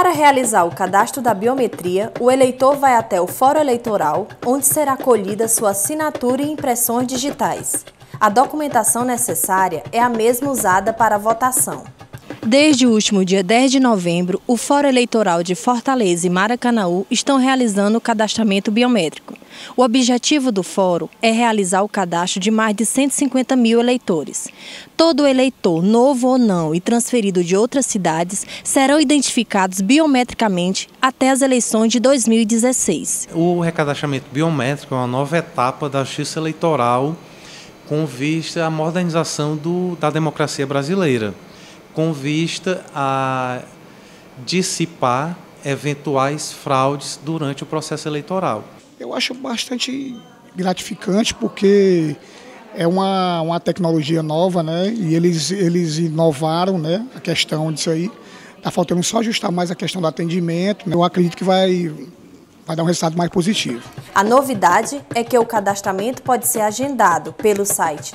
Para realizar o cadastro da biometria, o eleitor vai até o Fórum Eleitoral, onde será colhida sua assinatura e impressões digitais. A documentação necessária é a mesma usada para a votação. Desde o último dia 10 de novembro, o Fórum Eleitoral de Fortaleza e Maracanaú estão realizando o cadastramento biométrico. O objetivo do fórum é realizar o cadastro de mais de 150 mil eleitores. Todo eleitor, novo ou não e transferido de outras cidades, serão identificados biometricamente até as eleições de 2016. O recadastramento biométrico é uma nova etapa da justiça eleitoral com vista à modernização da democracia brasileira, com vista a dissipar eventuais fraudes durante o processo eleitoral. Eu acho bastante gratificante porque é uma tecnologia nova, né? E eles inovaram, né, a questão disso aí. Está faltando só ajustar mais a questão do atendimento. Eu acredito que vai dar um resultado mais positivo. A novidade é que o cadastramento pode ser agendado pelo site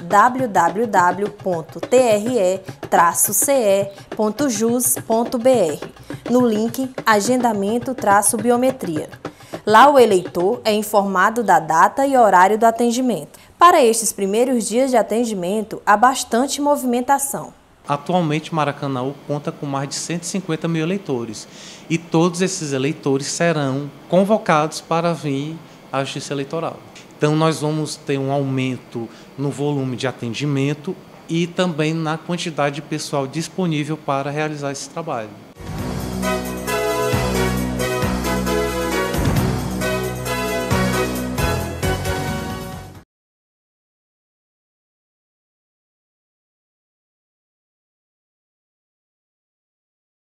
www.tre-ce.jus.br, no link Agendamento-Biometria. Lá o eleitor é informado da data e horário do atendimento. Para estes primeiros dias de atendimento, há bastante movimentação. Atualmente, Maracanaú conta com mais de 150 mil eleitores e todos esses eleitores serão convocados para vir à Justiça Eleitoral. Então, nós vamos ter um aumento no volume de atendimento e também na quantidade de pessoal disponível para realizar esse trabalho.